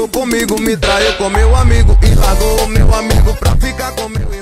comigo, me traiu com meu amigo e largou o meu amigo pra ficar com meu irmão.